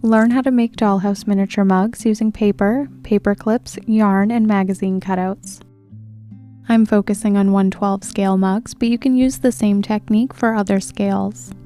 Learn how to make dollhouse miniature mugs using paper, paper clips, yarn, and magazine cutouts. I'm focusing on 1/12 scale mugs, but you can use the same technique for other scales.